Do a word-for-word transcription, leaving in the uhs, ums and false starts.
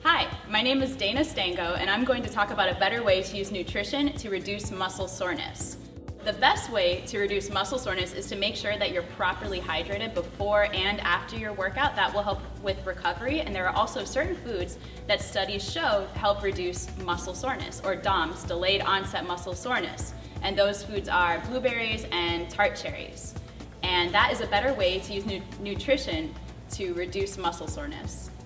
Hi, my name is Dana Stango, and I'm going to talk about a better way to use nutrition to reduce muscle soreness. The best way to reduce muscle soreness is to make sure that you're properly hydrated before and after your workout. That will help with recovery, and there are also certain foods that studies show help reduce muscle soreness, or D O M S, delayed onset muscle soreness. And those foods are blueberries and tart cherries. And that is a better way to use nu nutrition to reduce muscle soreness.